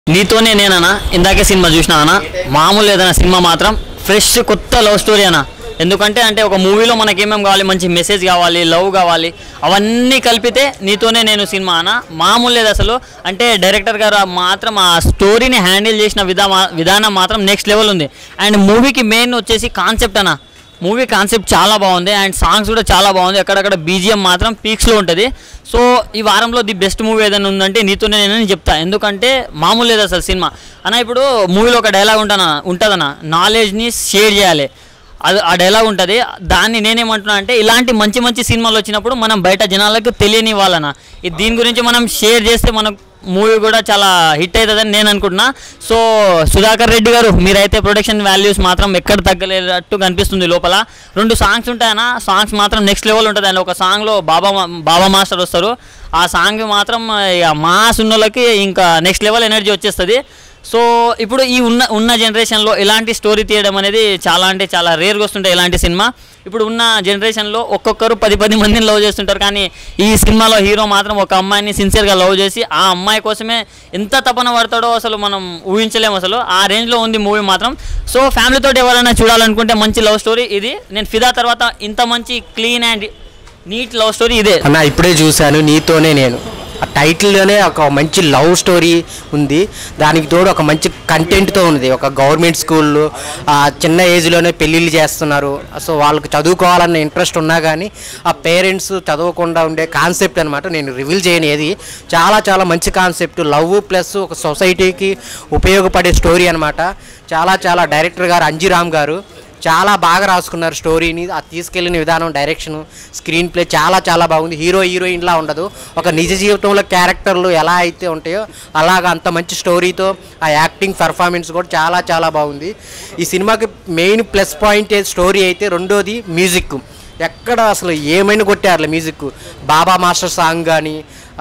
నీతోనే నేనన్నా ఇందాకే సినిమా చూసినా అన్న మామూలు ఏదైనా సినిమా మాత్రం ఫ్రెష్ కొత్త లవ్ స్టోరీ అన్న. ఎందుకంటే అంటే ఒక మూవీలో మనకి ఏమేమి కావాలి, మంచి మెసేజ్ కావాలి, లవ్ కావాలి, అవన్నీ కలిపితే నీతోనే నేను సినిమా అన్న మామూలు లేదు అసలు. అంటే డైరెక్టర్ గారు మాత్రం ఆ స్టోరీని హ్యాండిల్ చేసిన విధానం మాత్రం నెక్స్ట్ లెవెల్ ఉంది. అండ్ మూవీకి మెయిన్ వచ్చేసి కాన్సెప్ట్ అన్న. మూవీ కాన్సెప్ట్ చాలా బాగుంది అండ్ సాంగ్స్ కూడా చాలా బాగుంది. ఎక్కడక్కడ బీజిఎం మాత్రం పీక్స్లో ఉంటుంది. సో ఈ వారంలో ది బెస్ట్ మూవీ ఏదైనా ఉందంటే నీతోనే నేను చెప్తా. ఎందుకంటే మామూలు లేదు అసలు సినిమా అన్న. ఇప్పుడు మూవీలో ఒక డైలాగ్ ఉంటుందన్న, నాలెడ్జ్ని షేర్ చేయాలి, అది ఆ డైలాగ్ ఉంటుంది. దాన్ని నేనేమంటున్నా అంటే ఇలాంటి మంచి మంచి సినిమాలు వచ్చినప్పుడు మనం బయట జనాలకు తెలియని వాళ్ళన దీని గురించి మనం షేర్ చేస్తే మనకు మూవీ కూడా చాలా హిట్ అవుతుందని నేను అనుకుంటున్నా. సో సుధాకర్ రెడ్డి గారు మీరైతే ప్రొడక్షన్ వాల్యూస్ మాత్రం ఎక్కడ తగ్గలేనట్టు కనిపిస్తుంది. లోపల 2 సాంగ్స్ ఉంటాయన్న, సాంగ్స్ మాత్రం నెక్స్ట్ లెవెల్ ఉంటుంది. అండ్ ఒక సాంగ్లో బాబా మాస్టర్ వస్తారు. ఆ సాంగ్ మాత్రం ఇక మాస్ ఉన్నోళ్ళకి ఇంకా నెక్స్ట్ లెవెల్ ఎనర్జీ వచ్చేస్తుంది. సో ఇప్పుడు ఈ ఉన్న జనరేషన్లో ఇలాంటి స్టోరీ తీయడం అనేది చాలా అంటే చాలా రేర్గా వస్తుంటాయి ఇలాంటి సినిమా. ఇప్పుడు ఉన్న జనరేషన్లో ఒక్కొక్కరు 10 మందిని లవ్ చేస్తుంటారు. కానీ ఈ సినిమాలో హీరో మాత్రం ఒక అమ్మాయిని సిన్సియర్గా లవ్ చేసి ఆ అమ్మాయి కోసమే ఎంత తపన పడతాడో అసలు మనం ఊహించలేము. అసలు ఆ రేంజ్లో ఉంది మూవీ మాత్రం. సో ఫ్యామిలీతో ఎవరైనా చూడాలనుకుంటే మంచి లవ్ స్టోరీ ఇది. నేను ఫిదా తర్వాత ఇంత మంచి clean and neat love story ఇదే అన్న. ఇప్పుడే చూశాను నీతోనే నేను. ఆ టైటిల్లోనే ఒక మంచి లవ్ స్టోరీ ఉంది. దానికి తోడు ఒక మంచి కంటెంట్తో ఉంది. ఒక గవర్నమెంట్ స్కూల్లో చిన్న ఏజ్లోనే పెళ్ళిళ్ళు చేస్తున్నారు. సో వాళ్ళకి చదువుకోవాలన్న ఇంట్రెస్ట్ ఉన్నా కానీ ఆ పేరెంట్స్ చదవకుండా ఉండే కాన్సెప్ట్ అనమాట. నేను రివీల్ చేయను ఏది. చాలా చాలా మంచి కాన్సెప్ట్, లవ్ ప్లస్ ఒక సొసైటీకి ఉపయోగపడే స్టోరీ అనమాట. చాలా చాలా డైరెక్టర్ గారు అంజిరామ్ గారు చాలా బాగా రాసుకున్నారు స్టోరీని. ఆ తీసుకెళ్లిన విధానం, డైరెక్షన్, స్క్రీన్ ప్లే చాలా చాలా బాగుంది. హీరోయిన్లా ఉండదు. ఒక నిజ జీవితంలో క్యారెక్టర్లు ఎలా అయితే ఉంటాయో అలాగా అంత మంచి స్టోరీతో ఆ యాక్టింగ్ పర్ఫార్మెన్స్ కూడా చాలా చాలా బాగుంది. ఈ సినిమాకి మెయిన్ ప్లస్ పాయింట్ స్టోరీ అయితే, రెండోది మ్యూజిక్. ఎక్కడ అసలు ఏమైనా కొట్టారు మ్యూజిక్. బాబా మాస్టర్ సాంగ్ కానీ,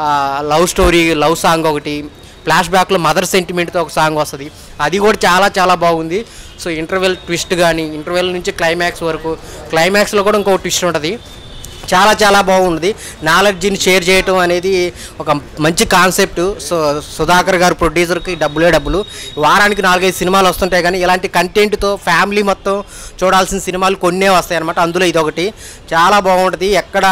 లవ్ స్టోరీ లవ్ సాంగ్ ఒకటి, ఫ్లాష్ బ్యాక్లో మదర్ సెంటిమెంట్తో ఒక సాంగ్ వస్తుంది, అది కూడా చాలా చాలా బాగుంది. సో ఇంటర్వెల్ ట్విస్ట్ కానీ, ఇంటర్వెల్ నుంచి క్లైమాక్స్ వరకు, క్లైమాక్స్లో కూడా ఇంకో ట్విస్ట్ ఉంటుంది. చాలా చాలా బాగుంది. నాలెడ్జ్ని షేర్ చేయటం అనేది ఒక మంచి కాన్సెప్ట్. సో సుధాకర్ గారు ప్రొడ్యూసర్కి డబ్బులు. వారానికి 4-5 సినిమాలు వస్తుంటాయి కానీ ఇలాంటి కంటెంట్తో ఫ్యామిలీ మొత్తం చూడాల్సిన సినిమాలు కొన్నే వస్తాయి అన్నమాట. అందులో ఇదొకటి చాలా బాగుంటుంది. ఎక్కడ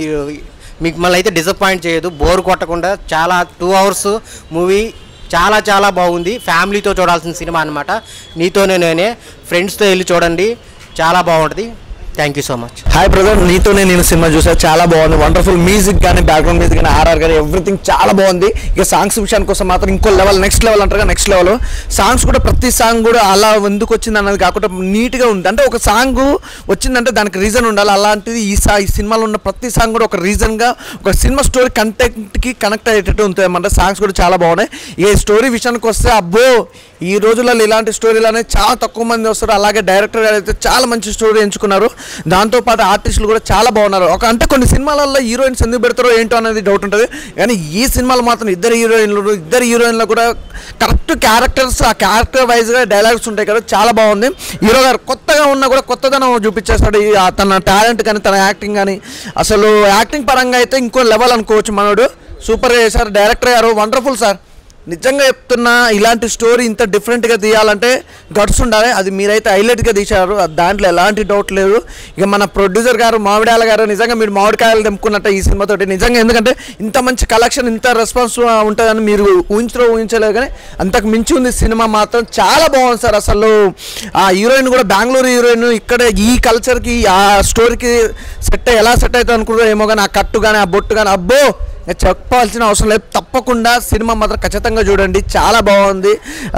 మిమ్మల్ని అయితే డిసప్పాయింట్ చేయదు, బోర్ కొట్టకుండా. చాలా 2 అవర్స్ మూవీ చాలా చాలా బాగుంది. ఫ్యామిలీతో చూడాల్సిన సినిమా అనమాట. నీతోనే నేనే. ఫ్రెండ్స్తో వెళ్ళి చూడండి, చాలా బాగుంటుంది. Thank you so much. Hi brother, నీతోనే నేను సినిమా చూసా, చాలా బాగుంది. వండర్ఫుల్ మ్యూజిక్ కానీ, బ్యాక్గ్రౌండ్ మ్యూజిక్ కానీ, ఆర్ఆర్ కానీ ఎవ్రీథింగ్ చాలా బాగుంది. ఇక సాంగ్స్ విషయానికి కోసం మాత్రం ఇంకో లెవెల్, నెక్స్ట్ లెవెల్ అంటారు, నెక్స్ట్ లెవెల్. సాంగ్స్ కూడా ప్రతి సాంగ్ కూడా అలా ఎందుకు వచ్చింది అన్నది కాకుండా నీట్గా ఉంది. అంటే ఒక సాంగ్ వచ్చిందంటే దానికి రీజన్ ఉండాలి. అలాంటిది ఈ సినిమాలో ఉన్న ప్రతి సాంగ్ కూడా ఒక రీజన్గా, ఒక సినిమా స్టోరీ కంటెంట్కి కనెక్ట్ అయ్యేటట్టు ఉంటుంది అన్నమాట. సాంగ్స్ కూడా చాలా బాగున్నాయి. ఈ స్టోరీ విషయానికి వస్తే అబ్బో, ఈ రోజులలో ఇలాంటి స్టోరీలు అనేది చాలా తక్కువ మంది వస్తారు. అలాగే డైరెక్టర్ గారు అయితే చాలా మంచి స్టోరీ ఎంచుకున్నారు. దాంతోపాటు ఆర్టిస్టులు కూడా చాలా బాగున్నారు. అంటే కొన్ని సినిమాలలో హీరోయిన్స్ ఎందుకు పెడతారో ఏంటో అనేది డౌట్ ఉంటుంది. కానీ ఈ సినిమాలో మాత్రం ఇద్దరు హీరోయిన్లు కూడా కరెక్ట్ క్యారెక్టర్స్, ఆ క్యారెక్టర్ వైజ్గా డైలాగ్స్ ఉంటాయి కదా, చాలా బాగుంది. హీరో గారు కొత్తగా ఉన్నా కూడా కొత్తదనం చూపించేస్తాడు. తన టాలెంట్ కానీ, తన యాక్టింగ్ కానీ, అసలు యాక్టింగ్ పరంగా అయితే ఇంకో లెవెల్ అనుకోవచ్చు. మనోడు సూపర్గా చేశారు. డైరెక్టర్ గారు వండర్ఫుల్ సార్. నిజంగా చెప్తున్నా, ఇలాంటి స్టోరీ ఇంత డిఫరెంట్గా తీయాలంటే గట్స్ ఉండాలి. అది మీరైతే హైలైట్గా తీశారు, దాంట్లో ఎలాంటి డౌట్ లేదు. ఇక మన ప్రొడ్యూసర్ గారు మామిడాల గారు నిజంగా మీరు మామిడికాయలు తెంపుకున్నట్టు ఈ సినిమాతోటి నిజంగా. ఎందుకంటే ఇంత మంచి కలెక్షన్, ఇంత రెస్పాన్స్ ఉంటుందని మీరు ఊహించలేదు. కానీ అంతకు మించి ఉంది సినిమా మాత్రం. చాలా బాగుంది సార్. అసలు ఆ హీరోయిన్ కూడా బెంగళూరు హీరోయిన్, ఇక్కడ ఈ కల్చర్కి, ఆ స్టోరీకి ఎలా సెట్ అవుతుంది అనుకుంటారో ఏమో. కానీ ఆ కట్టు కానీ, ఆ బొట్టు కానీ, అబ్బో చెప్పాల్సిన అవసరం లేదు. తప్పకుండా సినిమా మాత్రం ఖచ్చితంగా చూడండి, చాలా బాగుంది.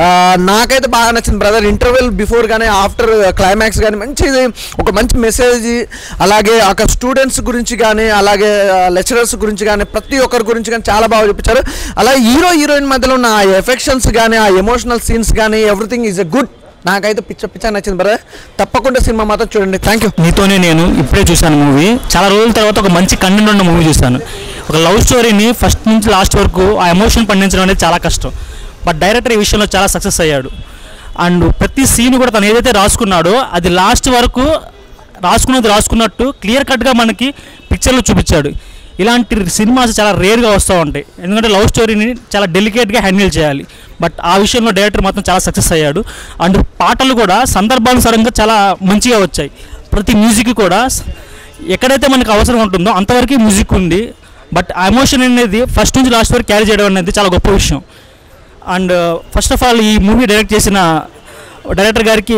నాకైతే బాగా నచ్చింది బ్రదర్. ఇంటర్వెల్ బిఫోర్ కానీ, ఆఫ్టర్ క్లైమాక్స్ కానీ మంచిది, ఒక మంచి మెసేజ్. అలాగే అక్కడ స్టూడెంట్స్ గురించి కానీ, అలాగే లెక్చరర్స్ గురించి కానీ, ప్రతి ఒక్కరి గురించి కానీ చాలా బాగా చూపించారు. అలాగే హీరోయిన్ మధ్యలో ఉన్న ఆ ఎఫెక్షన్స్ కానీ, ఆ ఎమోషనల్ సీన్స్ కానీ, ఎవ్రీథింగ్ ఈజ్ ఎ గుడ్. నాకైతే పిచ్చ నచ్చింది బ్రదర్. తప్పకుండా సినిమా మాత్రం చూడండి. Thank you. నీతోనే నేను ఇప్పుడే చూశాను మూవీ. చాలా రోజుల తర్వాత ఒక మంచి కంటెంట్ ఉన్న మూవీ చూశాను. ఒక లవ్ స్టోరీని ఫస్ట్ నుంచి లాస్ట్ వరకు ఆ ఎమోషన్ పండించడం అనేది చాలా కష్టం. బట్ డైరెక్టర్ ఈ విషయంలో చాలా సక్సెస్ అయ్యాడు. అండ్ ప్రతి సీన్ కూడా తను ఏదైతే రాసుకున్నాడో అది లాస్ట్ వరకు రాసుకున్నట్టు క్లియర్ కట్గా మనకి పిక్చర్లో చూపించాడు. ఇలాంటి సినిమాస్ చాలా రేర్గా వస్తూ ఉంటాయి, ఎందుకంటే లవ్ స్టోరీని చాలా డెలికేట్గా హ్యాండిల్ చేయాలి. బట్ ఆ విషయంలో డైరెక్టర్ మాత్రం చాలా సక్సెస్ అయ్యాడు. అండ్ పాటలు కూడా సందర్భానుసారంగా చాలా మంచిగా వచ్చాయి. ప్రతి మ్యూజిక్ కూడా ఎక్కడైతే మనకు అవసరం ఉంటుందో అంతవరకు మ్యూజిక్ ఉంది. బట్ ఆ ఎమోషన్ అనేది ఫస్ట్ నుంచి లాస్ట్ వరకు క్యారీ చేయడం అనేది చాలా గొప్ప విషయం. అండ్ ఫస్ట్ ఆఫ్ ఆల్ ఈ మూవీ డైరెక్ట్ చేసిన డైరెక్టర్ గారికి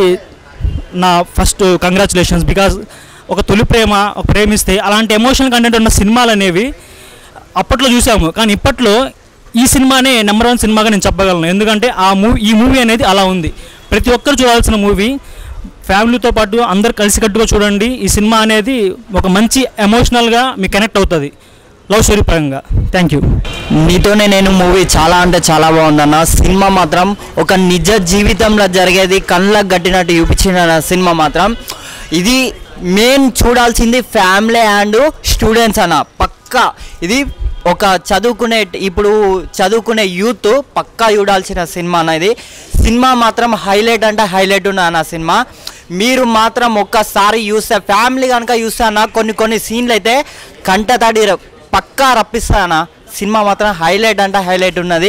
నా ఫస్ట్ కంగ్రాచులేషన్స్. బికాజ్ ఒక తొలి ప్రేమ, ఒక ప్రేమిస్తే అలాంటి ఎమోషనల్ కంటెంట్ ఉన్న సినిమాలు అనేవి అప్పట్లో చూసాము, కానీ ఇప్పట్లో ఈ సినిమానే నెంబర్ 1 సినిమాగా నేను చెప్పగలను. ఎందుకంటే ఈ మూవీ అనేది అలా ఉంది. ప్రతి ఒక్కరు చూడాల్సిన మూవీ. ఫ్యామిలీతో పాటు అందరు కలిసికట్టుగా చూడండి. ఈ సినిమా అనేది ఒక మంచి ఎమోషనల్గా మీకు కనెక్ట్ అవుతుంది లవ్ స్టోరీ పరంగా. Thank you. నీతోనే నేను మూవీ చాలా అంటే చాలా బాగుందన్న. సినిమా మాత్రం ఒక నిజ జీవితంలో జరిగేది కళ్ళకు గట్టినట్టు చూపించిన సినిమా మాత్రం. ఇది మెయిన్ చూడాల్సింది ఫ్యామిలీ అండ్ స్టూడెంట్స్ అన్న. పక్కా ఇది ఒక ఇప్పుడు చదువుకునే యూత్ పక్కా చూడాల్సిన సినిమా అనేది. సినిమా మాత్రం హైలైట్ అంటే హైలైట్ ఉన్న అన్న సినిమా. మీరు మాత్రం ఒక్కసారి చూస్తే, ఫ్యామిలీ కనుక చూస్తే అన్న కొన్ని సీన్లు అయితే కంట తడి పక్కా రప్పిస్తాయన్న. సినిమా మాత్రం హైలైట్ అంటే హైలైట్ ఉన్నది.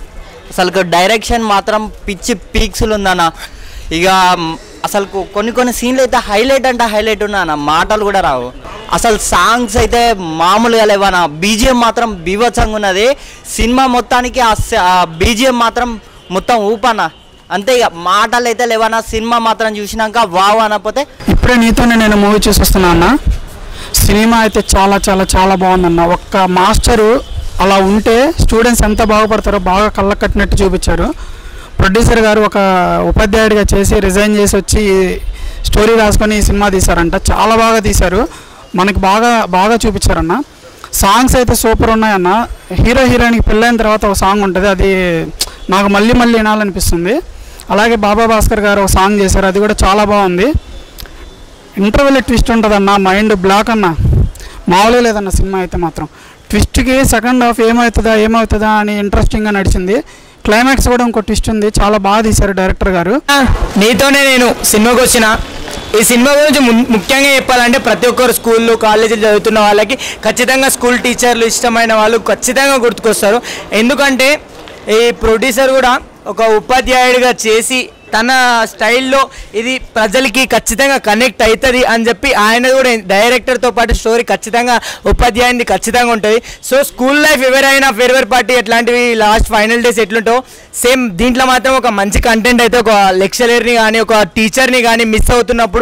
అసలు డైరెక్షన్ మాత్రం పిచ్చి పీక్స్లు ఉందన్న. ఇక అసలు కొన్ని సీన్లు అయితే హైలైట్ అంటే హైలైట్ ఉన్నాయన్న, మాటలు కూడా రావు. అసలు సాంగ్స్ అయితే మామూలుగా లేవన్న. బీజిఎం మాత్రం బీభత్సంగా ఉన్నది. సినిమా మొత్తానికి ఆ బీజిఎం మాత్రం మొత్తం ఊపన్న. అంతే, ఇక మాటలు అయితే లేవన్న. సినిమా మాత్రం చూసినాక వావ్ అనకపోతే. ఇప్పుడే నీతోనే నేను మూవీ చూసొస్తున్నా అన్న. సినిమా అయితే చాలా చాలా చాలా బాగుందన్న. ఒక్క మాస్టరు అలా ఉంటే స్టూడెంట్స్ ఎంత బాగుపడతారో బాగా కళ్ళకు కట్టినట్టు చూపించారు. ప్రొడ్యూసర్ గారు ఒక ఉపాధ్యాయుడిగా చేసి రిజైన్ చేసి వచ్చి స్టోరీ రాసుకొని ఈ సినిమా తీశారంట. చాలా బాగా తీశారు, మనకి బాగా చూపించారన్న. సాంగ్స్ అయితే సూపర్ ఉన్నాయన్న. హీరోయిన్కి పెళ్ళైన తర్వాత ఒక సాంగ్ ఉంటుంది, అది నాకు మళ్ళీ వినాలనిపిస్తుంది. అలాగే బాబా భాస్కర్ గారు ఒక సాంగ్ చేశారు, అది కూడా చాలా బాగుంది. ఇంటర్వెల్ ట్విస్ట్ ఉంటుందన్న, మైండ్ బ్లాక్ అన్న, మామూలుగా లేదన్న. సినిమా అయితే మాత్రం ట్విస్ట్కి సెకండ్ హాఫ్ ఏమవుతుందా అని ఇంట్రెస్టింగ్గా నడిచింది. క్లైమాక్స్ కూడా ఇంకో ట్విస్ట్ ఉంది, చాలా బాగా తీశారు డైరెక్టర్ గారు. నీతోనే నేను సినిమాకి వచ్చిన. ఈ సినిమా గురించి ముఖ్యంగా చెప్పాలంటే ప్రతి ఒక్కరు స్కూళ్ళు కాలేజీలు చదువుతున్న వాళ్ళకి ఖచ్చితంగా స్కూల్ టీచర్లు ఇష్టమైన వాళ్ళు ఖచ్చితంగా గుర్తుకొస్తారు. ఎందుకంటే ఈ ప్రొడ్యూసర్ కూడా ఒక ఉపాధ్యాయుడిగా చేసి తన స్టైల్లో ఇది ప్రజలకి ఖచ్చితంగా కనెక్ట్ అవుతుంది అని చెప్పి ఆయన కూడా డైరెక్టర్తో పాటు స్టోరీ ఖచ్చితంగా ఉపాధ్యాయుని ఖచ్చితంగా ఉంటుంది. సో స్కూల్ లైఫ్ ఎవరైనా ఫేర్వెల్ పార్టీ ఎట్లాంటివి లాస్ట్ ఫైనల్ డేస్ ఎట్లుంటావు సేమ్ దీంట్లో మాత్రం ఒక మంచి కంటెంట్ అయితే ఒక లెక్చరర్ని కానీ ఒక టీచర్ని కానీ మిస్ అవుతున్నప్పుడు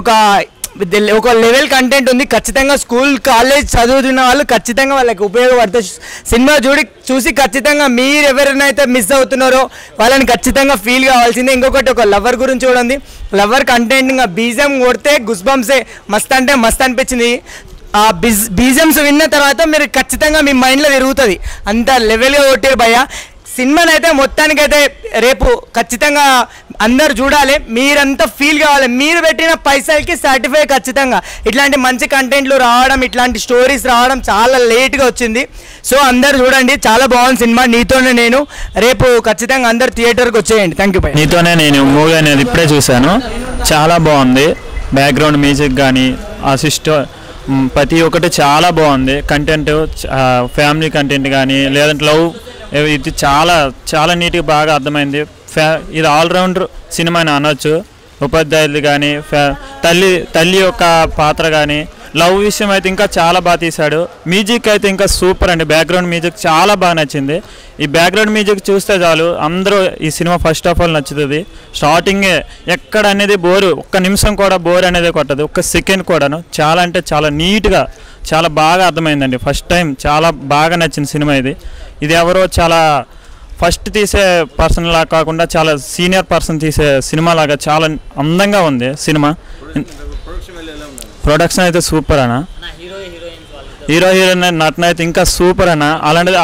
ఒక లెవెల్ కంటెంట్ ఉంది. ఖచ్చితంగా స్కూల్ కాలేజ్ చదువుతున్న వాళ్ళు ఖచ్చితంగా వాళ్ళకి ఉపయోగపడుతుంది. సినిమా చూసి ఖచ్చితంగా మీరు ఎవరినైతే మిస్ అవుతున్నారో వాళ్ళని ఖచ్చితంగా ఫీల్ కావాల్సిందే. ఇంకొకటి ఒక లవర్ గురించి కూడా ఉంది. లవర్ కంటెంట్ ఇంకా బీజం కొడితే గుస్బంసే మస్త్ అంటే మస్త్ అనిపించింది. ఆ బీజమ్స్ విన్న తర్వాత మీరు ఖచ్చితంగా మీ మైండ్లో తిరుగుతుంది, అంత లెవెల్గా కొట్టారు భయ్య. సినిమానైతే మొత్తానికైతే రేపు ఖచ్చితంగా అందరు చూడాలి, మీరంతా ఫీల్ కావాలి. మీరు పెట్టిన పైసలకి సర్టిఫై ఖచ్చితంగా. ఇట్లాంటి మంచి కంటెంట్లు రావడం, ఇట్లాంటి స్టోరీస్ రావడం చాలా లేట్గా వచ్చింది. సో అందరు చూడండి, చాలా బాగుంది సినిమా. నీతోనే నేను రేపు ఖచ్చితంగా అందరు థియేటర్కి వచ్చేయండి. Thank you. నీతోనే నేను మూవీ అనేది ఇప్పుడే చూశాను, చాలా బాగుంది. బ్యాక్గ్రౌండ్ మ్యూజిక్ కానీ ఆ ప్రతి ఒక్కటి చాలా బాగుంది. కంటెంట్ ఫ్యామిలీ కంటెంట్ కానీ లేదంటే లవ్, ఇది చాలా చాలా నీట్గా బాగా అర్థమైంది. ఇది ఆల్రౌండర్ సినిమా అని అనొచ్చు. ఉపాధ్యాయులు కానీ తల్లి యొక్క పాత్ర కానీ లవ్ విషయం అయితే ఇంకా చాలా బాగా తీశాడు. మ్యూజిక్ అయితే ఇంకా సూపర్ అండి. బ్యాక్గ్రౌండ్ మ్యూజిక్ చాలా బాగా నచ్చింది. ఈ బ్యాక్గ్రౌండ్ మ్యూజిక్ చూస్తే చాలు అందరూ ఈ సినిమా ఫస్ట్ ఆఫ్ ఆల్ నచ్చుతుంది. స్టార్టింగే ఎక్కడ అనేది బోరు, ఒక్క నిమిషం కూడా బోర్ అనేది కొట్టదు, ఒక్క సెకండ్ కూడాను. చాలా అంటే చాలా నీట్గా చాలా బాగా అర్థమైందండి. ఫస్ట్ టైం చాలా బాగా నచ్చిన సినిమా ఇది. ఇది ఎవరో చాలా ఫస్ట్ తీసే పర్సన్ లాగా కాకుండా చాలా సీనియర్ పర్సన్ తీసే సినిమా లాగా చాలా అందంగా ఉంది సినిమా. ప్రొడక్షన్ అయితే సూపర్ అన్న. హీరో హీరోయిన్ నటన అయితే ఇంకా సూపర్ అన్న. అలాంటిది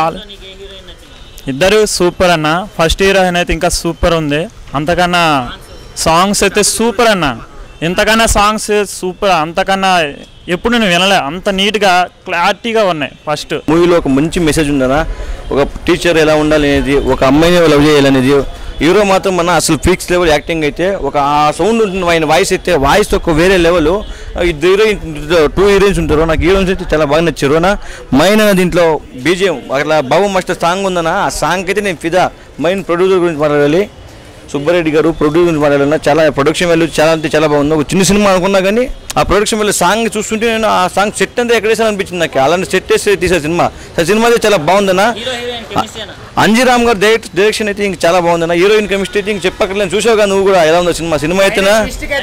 ఇద్దరు సూపర్ అన్న. ఫస్ట్ హీరోయిన్ అయితే ఇంకా సూపర్ ఉంది. అంతకన్నా సాంగ్స్ అయితే సూపర్ అన్న. ఇంతకన్నా సాంగ్స్ సూపర్, అంతకన్నా ఎప్పుడు నేను వినలే, అంత నీట్గా క్లారిటీగా ఉన్నాయి. ఫస్ట్ మూవీలో ఒక మంచి మెసేజ్ ఉందన్న. ఒక టీచర్ ఎలా ఉండాలి అనేది, ఒక అమ్మాయిని లవ్ చేయాలనేది, హీరో మాత్రం మన అసలు ఫిక్స్ లెవెల్ యాక్టింగ్ అయితే ఒక ఆ సౌండ్ ఉంటుంది ఆయన వాయిస్ అయితే వాయిస్ ఒక వేరే లెవెల్. ఇద్దరు హీరోయిన్ 2 హీరోయిన్స్ ఉంటారు. నాకు హీరోయిన్స్ అయితే చాలా బాగా నచ్చారు. మైన్ దీంట్లో బీజిఎం అట్లా బాబు మాస్టర్ సాంగ్ ఉందన్న ఆ సాంగ్ అయితే నేను ఫిదా. మైన్ ప్రొడ్యూసర్ గురించి మాట్లాడాలి, సుబ్బారెడ్డి గారు ప్రొడ్యూసర్ గురించి మాట్లాడాలన్నా చాలా ప్రొడక్షన్ వాల్యూ చాలా అంటే చాలా బాగుంది. ఒక చిన్న సినిమా అనుకున్నా కానీ ఆ ప్రొడక్షన్ వాల్యూ సాంగ్ చూస్తుంటే నేను ఆ సాంగ్ సెట్ అంతా ఎక్కడేసాను అనిపించింది నాకు. అలాంటి సెట్ వేసి తీసారు సినిమా. సినిమా అయితే చాలా బాగుందన్న. అంజీరామ్ గారు డైరెక్షన్ అయితే ఇంక చాలా బాగుందన్న. హీరోయిన్ కెమిస్ట్రీ అయితే ఇంక చెప్పక్కర్లేదు. చూసావుగా నువ్వు కూడా ఎలా ఉందో సినిమా. సినిమా అయితేనా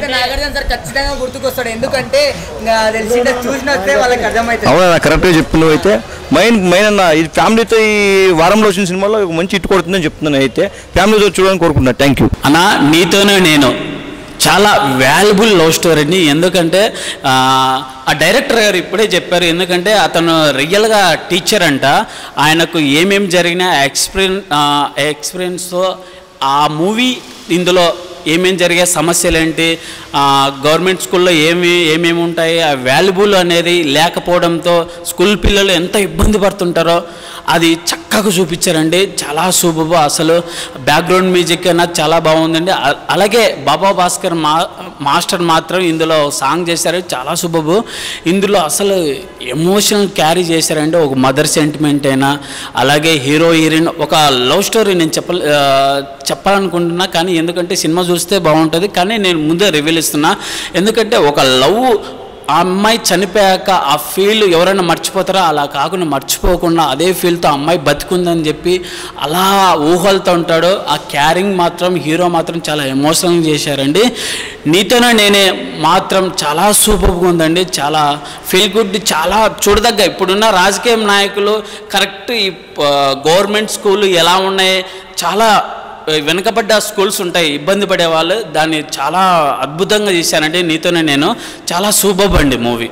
అవునా కరెక్ట్గా చెప్తున్నావు. అయితే మైన్ అన్న ఇది ఫ్యామిలీతో ఈ వారంలో వచ్చిన సినిమాలో ఒక మంచి హిట్ కొడుతుందని చెప్తున్నాను. అయితే ఫ్యామిలీతో చూడాలని కోరుకుంటున్నా. థ్యాంక్ యూ అన్న. నీతోనే నేను చాలా వాల్యుబుల్ లవ్ స్టోరీని. ఎందుకంటే ఆ డైరెక్టర్ గారు ఇప్పుడే చెప్పారు. ఎందుకంటే అతను రియల్గా టీచర్ అంట. ఆయనకు ఏమేమి జరిగినా ఎక్స్పీరియన్స్తో ఆ మూవీ ఇందులో ఏమేమి జరిగే సమస్యలు ఏంటి, గవర్నమెంట్ స్కూల్లో ఏమేమి ఉంటాయి, ఆ వాల్యుబుల్ అనేది లేకపోవడంతో స్కూల్ పిల్లలు ఎంత ఇబ్బంది పడుతుంటారో అది చక్కగా చూపించారండి. చాలా సూపర్. అసలు బ్యాక్గ్రౌండ్ మ్యూజిక్ నాకు చాలా బాగుందండి. అలాగే బాబా భాస్కర్ మాస్టర్ మాత్రం ఇందులో సాంగ్ చేశారు, చాలా సూపర్. ఇందులో అసలు ఎమోషన్ క్యారీ చేశారండి. ఒక మదర్ సెంటిమెంట్ అయినా అలాగే హీరో హీరోయిన్ ఒక లవ్ స్టోరీ నేను చెప్పాలనుకుంటున్నా. కానీ ఎందుకంటే సినిమా చూస్తే బాగుంటుంది. కానీ నేను ముందే రివీల్ ఇస్తున్నా. ఎందుకంటే ఒక లవ్ ఆ అమ్మాయి చనిపోయాక ఆ ఫీల్ ఎవరైనా మర్చిపోతారో అలా కాకుండా మర్చిపోకుండా అదే ఫీల్తో అమ్మాయి బతికుందని చెప్పి అలా ఊహలతో ఉంటాడు. ఆ క్యారింగ్ మాత్రం హీరో మాత్రం చాలా ఎమోషనల్ చేశారండి. నీతోనే నేనే మాత్రం చాలా సూపర్గా ఉందండి. చాలా ఫీల్ గుడ్, చాలా చూడదగ్గ. ఇప్పుడున్న రాజకీయ నాయకులు కరెక్ట్ ఈ గవర్నమెంట్ స్కూల్ ఎలా ఉన్నాయి, చాలా వెనుకబడ్డ స్కూల్స్ ఉంటాయి, ఇబ్బంది పడేవాళ్ళు, దాన్ని చాలా అద్భుతంగా చేశానంటే నీతోనే నేను. చాలా సూపర్ అండి మూవీ.